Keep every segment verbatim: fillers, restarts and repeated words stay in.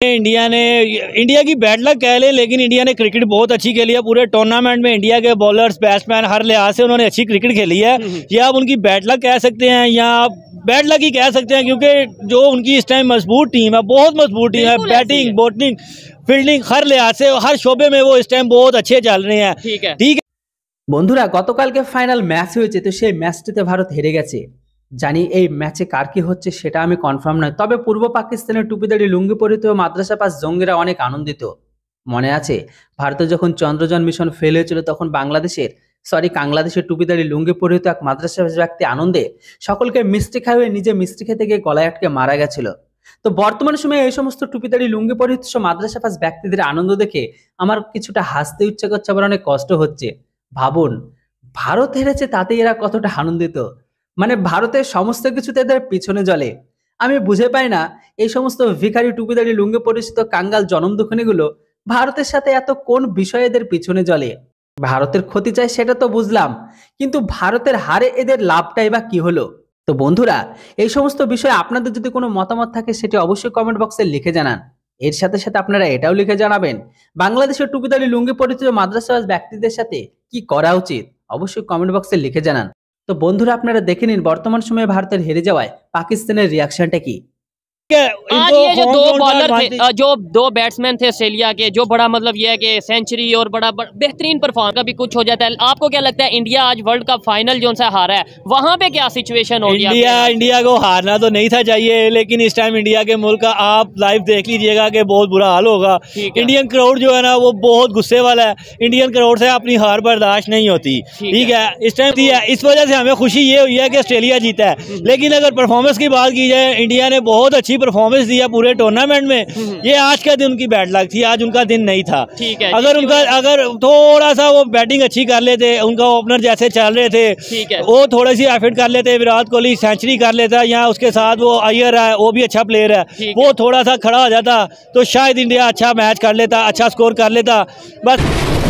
India ने India की bad luck कह लें, लेकिन इंडिया ने क्रिकेट बहुत अच्छी खेली है। पूरे टूर्नामेंट में इंडिया के बॉलर्स बैट्समैन हर लिहाज से उन्होंने अच्छी क्रिकेट खेली है। या आप उनकी बैड लक कह सकते हैं या बैड लक ही कह सकते हैं, क्योंकि जो उनकी इस टाइम मजबूत टीम है, बहुत मजबूत टीम है, बैटिंग बॉलिंग फील्डिंग हर लिहाज से हर शोबे में वो इस टाइम बहुत अच्छे चल रहे हैं। ठीक है ठीक है বন্ধুরা, গতকালকে ফাইনাল ম্যাচ হয়েছে, তো সেই ম্যাচটিতে ভারত হেরে গেছে। জানি এই ম্যাচে কার কি হচ্ছে সেটা আমি কনফার্ম নয়, তবে পূর্ব পাকিস্তানের টুপিদারি লুঙ্গি পরিহিত মাদ্রাসা পাস জঙ্গিরা অনেক আনন্দিত। মনে আছে ভারতে যখন চন্দ্রযান মিশন ফেল হয়েছিল, তখন বাংলাদেশের সরি বাংলাদেশের টুপিদারি লুঙ্গি পরিহিত এক মাদ্রাসা ব্যক্তি আনন্দে সকলকে মিষ্টি খাইয়ে নিজে মিষ্টি খেতে গিয়ে গলায় আটকে মারা গেছিল। তো বর্তমান সময়ে এই সমস্ত টুপিদারি লুঙ্গি পরিহিত মাদ্রাসা পাস ব্যক্তিদের আনন্দ দেখে আমার কিছুটা হাসতে ইচ্ছে করছে, আবার অনেক কষ্ট হচ্ছে। ভাবুন, ভারত হেরেছে তাতে এরা কতটা আনন্দিত, মানে ভারতের সমস্ত কিছুতে এদের পিছনে জ্বলে। আমি বুঝে পাই না এই সমস্ত ভিখারি টুপিদারি লুঙ্গি পরিচিত কাঙ্গাল জনম দুঃখিনীগুলো ভারতের সাথে এত কোন বিষয়ে এদের পিছনে জ্বলে। ভারতের ক্ষতি চাই সেটা তো বুঝলাম, কিন্তু ভারতের হারে এদের লাভটাই বা কি হলো? তো বন্ধুরা, এই সমস্ত বিষয়ে আপনাদের যদি কোনো মতামত থাকে সেটি অবশ্যই কমেন্ট বক্সে লিখে জানান। এর সাথে সাথে আপনারা এটাও লিখে জানাবেন বাংলাদেশের টুপিদারি লুঙ্গি পরিচিত মাদ্রাসা ব্যক্তিদের সাথে কি করা উচিত, অবশ্যই কমেন্ট বক্সে লিখে জানান। তো বন্ধুরা, আপনারা দেখে নিন বর্তমান সময়ে ভারতের হেরে যাওয়ায় পাকিস্তানের রিয়াকশনটা কি। आज ये जो दो बॉलर थे, जो दो बैट्समैन थे ऑस्ट्रेलिया के, जो बड़ा मतलब ये है कि सेंचुरी और बड़ा, बड़ा बेहतरीन परफॉर्म का भी कुछ हो जाता है। आपको क्या लगता है इंडिया आज वर्ल्ड कप फाइनल जो सा हारा है, वहां पे क्या सिचुएशन होगी? इंडिया इंडिया को हारना तो नहीं था चाहिए, लेकिन इस टाइम इंडिया के मुल्क का आप लाइव देख लीजिएगा कि बहुत बुरा हाल होगा। इंडियन क्राउड जो है ना वो बहुत गुस्से वाला है। इंडियन क्राउड से अपनी हार बर्दाश्त नहीं होती। ठीक है, इस टाइम इस वजह से हमें खुशी ये हुई है कि ऑस्ट्रेलिया जीता है। लेकिन अगर परफॉर्मेंस की बात की जाए, इंडिया ने बहुत अच्छी परफॉर्मेंस दिया पूरे टूर्नामेंट में। ये आज का दिन उनकी बैड लक थी, आज उनका दिन नहीं था। ठीक है, अगर उनका अगर थोड़ा सा वो बैटिंग अच्छी कर लेते, उनका ओपनर जैसे चल रहे थे, ठीक है, वो थोड़ी सी एफर्ट कर लेते, विराट कोहली सेंचुरी कर लेता, या उसके साथ वो अय्यर है वो भी अच्छा प्लेयर है, वो थोड़ा सा खड़ा हो जाता तो शायद इंडिया अच्छा मैच कर लेता, अच्छा स्कोर कर लेता। बस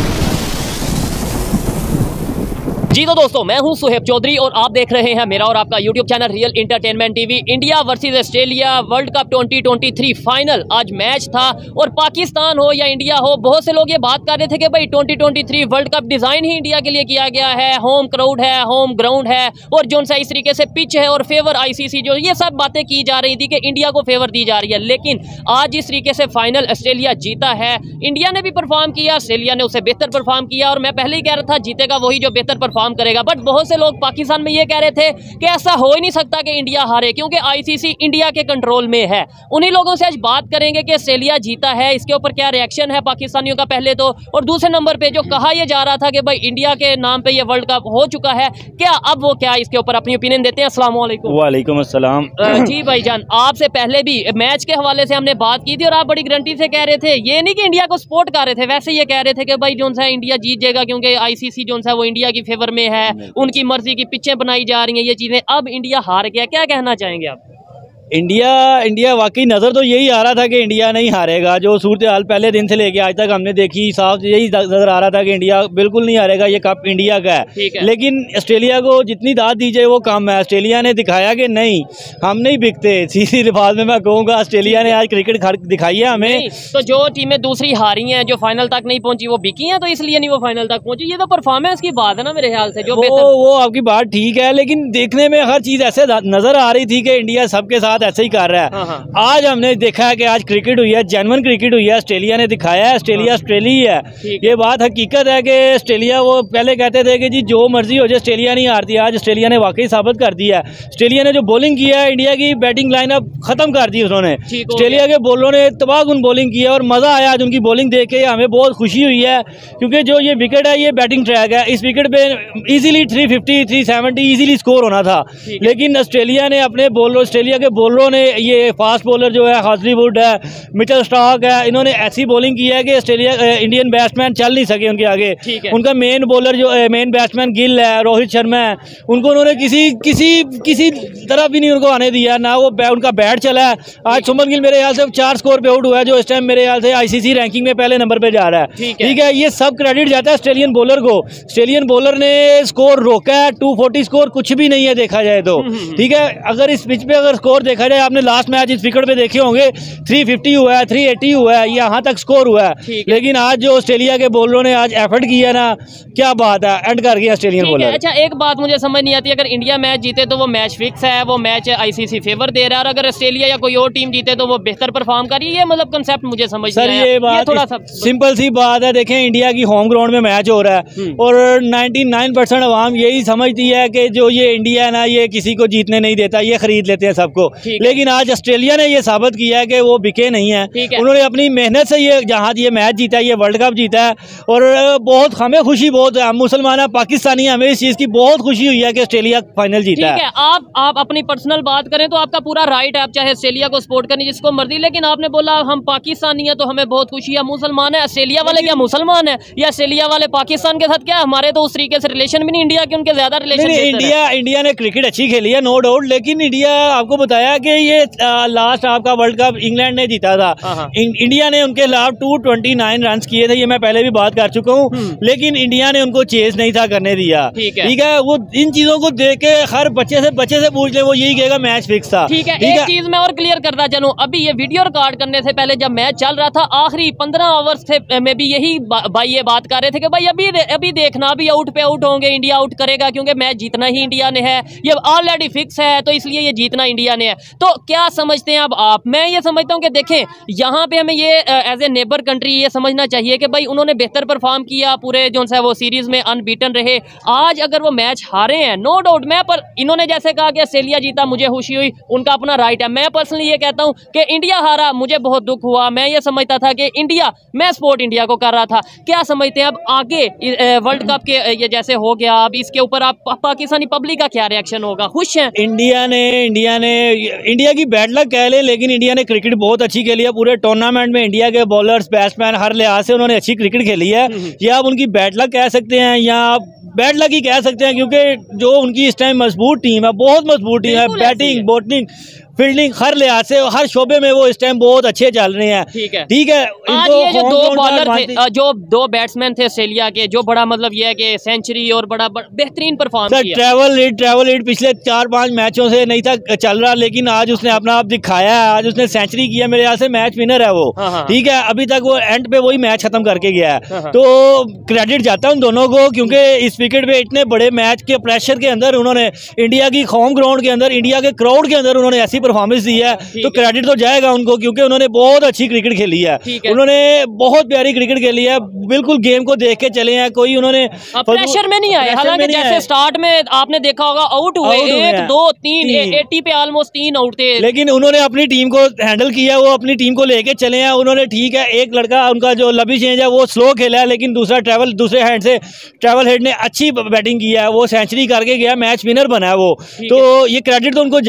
जी तो दोस्तों, मैं हूं सुहेब चौधरी और आप देख रहे हैं मेरा और आपका YouTube channel real entertainment TV. India versus Australia World Cup twenty twenty three final आज मैच था, और पाकिस्तान हो या इंडिया हो, बहुत से लोग ये बात कर रहे थे कि भाई twenty twenty three World Cup design ही इंडिया के लिए किया गया है, होम क्राउड है, होम ग्राउंड है, और जो सा इस तरीके से पिच है और फेवर आईसीसी, जो ये सब बातें की जा रही थी कि इंडिया को फेवर दी जा रही है। लेकिन आज इस तरीके से फाइनल ऑस्ट्रेलिया जीता है। इंडिया ने भी परफॉर्म किया, ऑस्ट्रेलिया ने उससे बेहतर परफॉर्म किया, और मैं पहले ही कह रहा था जीतेगा वही जो बेहतर परफॉर्म करेगा। बट बहुत से लोग पाकिस्तान में ये कह रहे थे कि ऐसा हो ही नहीं सकता कि इंडिया हारे, क्योंकि आईसीसी इंडिया के कंट्रोल में है। उन्हीं लोगों से आज बात करेंगे कि ऑस्ट्रेलिया जीता है, इसके ऊपर क्या रिएक्शन है पाकिस्तानियों का पहले तो, और दूसरे नंबर पे जो कहा यह जा रहा था कि भाई इंडिया के नाम पे ये वर्ल्ड कप हो चुका है, क्या अब वो क्या, इसके ऊपर अपनी ओपिनियन देते हैं। अस्सलाम वालेकुम। वालेकुम अस्सलाम। जी भाईजान, आपसे पहले भी मैच के हवाले से हमने बात की थी और आप बड़ी गारंटी से कह रहे थे, ये नहीं कि इंडिया को सपोर्ट कर रहे थे, वैसे ये कह रहे थे कि भाई जो सा इंडिया जीत जाएगा, क्योंकि आईसीसी जो सा वो इंडिया की फेवर में है, उनकी मर्जी की पिचें बनाई जा रही हैं, ये चीजें। अब इंडिया हार गया, क्या कहना चाहेंगे आप? इंडिया इंडिया वाकई नज़र तो यही आ रहा था कि इंडिया नहीं हारेगा। जो सूरत हाल पहले दिन से लेके आज तक हमने देखी, साफ यही नज़र आ रहा था कि इंडिया बिल्कुल नहीं हारेगा, ये कप इंडिया का है, है। लेकिन ऑस्ट्रेलिया को जितनी दाद दी जाए वो कम है। ऑस्ट्रेलिया ने दिखाया कि नहीं, हम नहीं बिकते। सीधी लिफाज में मैं कहूँगा ऑस्ट्रेलिया ने आज क्रिकेट दिखाई है हमें। तो जो टीमें दूसरी हारी हैं, जो फाइनल तक नहीं पहुंची, वो बिकी हैं, तो इसलिए नहीं वो फाइनल तक पहुंची। ये तो परफॉर्मेंस की बात है ना मेरे ख्याल से। जो वो, वो आपकी बात ठीक है, लेकिन देखने में हर चीज़ ऐसे नज़र आ रही थी कि इंडिया सबके साथ ऐसे ही कर रहा है। आज हमने देखा है कि आज क्रिकेट हुई है, जेन्युइन क्रिकेट हुई है। ऑस्ट्रेलिया ने दिखाया है, ऑस्ट्रेलिया ऑस्ट्रेलिया है, ये बात हकीकत है कि ऑस्ट्रेलिया, वो पहले कहते थे कि जी जो मर्जी हो जाए ऑस्ट्रेलिया नहीं हारती, आज ऑस्ट्रेलिया ने वाकई साबित कर दिया है। ऑस्ट्रेलिया ने जो बॉलिंग किया है, इंडिया की बैटिंग लाइनअप खत्म कर दी उन्होंने। ऑस्ट्रेलिया के बॉलरों ने तबाहकुन बॉलिंग की है, और मजा आया आज उनकी बॉलिंग देख के। हमें बहुत खुशी हुई है, क्योंकि जो ये विकेट है ये बैटिंग ट्रैक है, इस विकेट पे easily three fifty three seventy easily score होना था। लेकिन ऑस्ट्रेलिया ने अपने बॉलर ऑस्ट्रेलिया के बॉलरों ने, ये फास्ट बॉलर जो है हाजलीवुड है, मिचेल स्टार्क है, इन्होंने ऐसी बॉलिंग की है कि ऑस्ट्रेलिया इंडियन बैट्समैन चल नहीं सके उनके आगे। उनका मेन बॉलर जो मेन बैट्समैन गिल है, रोहित शर्मा है, उनको उन्होंने किसी किसी किसी तरह भी नहीं उनको आने दिया, ना वो बै, उनका बैट चला है। आज सुमन गिल मेरे ख्याल से चार स्कोर पे आउट हुआ है, जो इस टाइम मेरे ख्याल से आईसीसी रैंकिंग में पहले नंबर पे जा रहा है। ठीक है, ये सब क्रेडिट जाता है ऑस्ट्रेलियन बॉलर को। ऑस्ट्रेलियन बॉलर ने स्कोर रोका है, टू फोर्टी स्कोर कुछ भी नहीं है देखा जाए तो। ठीक है, अगर इस पिच पे अगर स्कोर देखा जाए, आपने लास्ट मैच इस विकेट पे देखे होंगे, तीन सौ पचास हुआ है, तीन सौ अस्सी हुआ है, यहाँ तक स्कोर हुआ है। लेकिन आज जो ऑस्ट्रेलिया के बॉलरों ने आज एफर्ट किया ना, क्या बात है, एंड कर गया ऑस्ट्रेलियन बॉलर। अच्छा, एक बात मुझे समझ नहीं आती, अगर इंडिया मैच जीते तो वो मैच फिक्स है, वो मैच आईसीसी फेवर दे रहा है, और अगर ऑस्ट्रेलिया या कोई और टीम जीते तो वो बेहतर परफॉर्म कर रही है। ये मतलब कंसेप्ट मुझे समझ नहीं आया। ये बात थोड़ा सा सिंपल सी बात है। देखें, इंडिया की होम ग्राउंड में मैच हो रहा है और निन्यानवे परसेंट अवाम यही समझती है कि जो ये इंडिया है ना, ये किसी को जीतने नहीं देता, ये खरीद लेते हैं सबको। लेकिन आज ऑस्ट्रेलिया ने ये साबित किया है कि वो बिके नहीं है। उन्होंने अपनी मेहनत से ये जहाँ ये मैच जीता है, ये वर्ल्ड कप जीता है, और बहुत हमें खुशी, बहुत हम मुसलमान है, पाकिस्तानी, हमें इस चीज की बहुत खुशी हुई है कि ऑस्ट्रेलिया फाइनल जीता है। आप आप अपनी पर्सनल बात करें तो आपका पूरा राइट है, आप चाहे ऑस्ट्रेलिया को सपोर्ट करनी जिसको मर्जी, लेकिन आपने बोला हम पाकिस्तानी है तो हमें बहुत खुशी है, मुसलमान है। ऑस्ट्रेलिया वाले क्या मुसलमान है, या ऑस्ट्रेलिया वाले पाकिस्तान के साथ क्या, हमारे तो उस तरीके से रिलेशन भी नहीं इंडिया के, उनके ज्यादा रिलेशन। इंडिया इंडिया ने क्रिकेट अच्छी खेली है, नो डाउट, लेकिन इंडिया, आपको बताया कि ये लास्ट आपका वर्ल्ड कप इंग्लैंड ने जीता था, इंडिया ने उनके खिलाफ दो सौ उनतीस रन किए थे, ये मैं पहले भी बात कर चुका हूँ, लेकिन इंडिया ने उनको चेस नहीं था करने दिया। ठीक है, ठीक है, वो इन चीजों को देख के हर बच्चे से बच्चे से पूछ ले, वो यही कहेगा मैच फिक्स था। ठीक है, एक चीज मैं और क्लियर करता चलूं, अभी ये वीडियो रिकॉर्ड करने से पहले जब मैच चल रहा था, आखिरी पंद्रह ओवर्स थे में भी यही भाई ये बात कर रहे थे कि भाई अभी अभी देखना, अभी आउट पे आउट होंगे, इंडिया आउट करेगा, क्योंकि मैच जीतना ही इंडिया ने है, ये ऑलरेडी फिक्स है, तो इसलिए ये जीतना इंडिया ने है। तो क्या समझते हैं अब आप? मैं ये समझता हूँ कि देखें, यहाँ पे हमें ये एज ए नेबर कंट्री ये समझना चाहिए कि भाई उन्होंने बेहतर परफॉर्म किया, पूरे जो है वो सीरीज में अनबीटन रहे। आज अगर वो मैच हारे हैं, नो डाउट, मैं पर इन्होंने जैसे कहा कि ऑस्ट्रेलिया जीता, मुझे खुशी हुई, उनका अपना राइट है। मैं पर्सनली ये कहता हूँ कि इंडिया हारा, मुझे बहुत दुख हुआ। मैं ये समझता था कि इंडिया, मैं सपोर्ट इंडिया को कर रहा था। क्या समझते हैं अब आगे वर्ल्ड कप के ये जैसे हो गया, अब इसके ऊपर आप पाकिस्तानी पब्लिक का क्या रिएक्शन होगा? खुश हैं? इंडिया ने इंडिया ने इंडिया की बैड लक कह ले, लेकिन इंडिया ने क्रिकेट बहुत अच्छी खेली है। पूरे टूर्नामेंट में इंडिया के बॉलर्स, बैट्समैन, हर लिहाज से उन्होंने अच्छी क्रिकेट खेली है। या आप उनकी बैड लक कह सकते हैं या बैड लक ही कह सकते हैं, क्योंकि जो उनकी इस टाइम मजबूत टीम है, बहुत मजबूत टीम है, बैटिंग, बॉलिंग, फील्डिंग, हर लिहाज से, हर शोबे में वो इस टाइम बहुत अच्छे चल रहे हैं। ठीक है, ठीक है। आज ये जो दो बॉलर थे, जो दो बैट्समैन थे ऑस्ट्रेलिया के, जो बड़ा मतलब ये है कि सेंचुरी और बड़ा बेहतरीन परफॉर्म किया। ट्रैवल लीड ट्रैवल लीड पिछले चार पांच मैचों से नहीं था चल रहा, लेकिन आज उसने अपना आप दिखाया है, आज उसने सेंचुरी किया, मेरे ख्याल से मैच विनर है वो। ठीक है, अभी तक वो एंड पे वही मैच खत्म करके गया है, तो क्रेडिट जाता है उन दोनों को, क्योंकि इस विकेट पे इतने बड़े मैच के प्रेशर के अंदर उन्होंने इंडिया की होम ग्राउंड के अंदर, इंडिया के क्राउड के अंदर उन्होंने ऐसी परफॉर्मेंस दी है, तो क्रेडिट तो जाएगा उनको, क्योंकि उन्होंने बहुत अच्छी क्रिकेट खेली है, उन्होंने बहुत प्यारी क्रिकेट खेली है, बिल्कुल गेम को देख के चले हैं, कोई उन्होंने प्रेशर में नहीं आया। हालांकि जैसे स्टार्ट में आपने देखा होगा आउट हुए, एक दो तीन अस्सी पे ऑलमोस्ट तीन आउट थे, लेकिन उन्होंने अपनी टीम को हैंडल किया, वो अपनी टीम को लेके चले हैं उन्होंने। ठीक है, एक लड़का उनका जो लबी चेंज है वो स्लो खेला है, लेकिन दूसरा ट्रैवल दूसरे हैंड से ट्रैवल हेड ने अच्छी बैटिंग की है, वो सेंचुरी करके गया, मैच विनर बना है वो, तो ये क्रेडिट तो उनको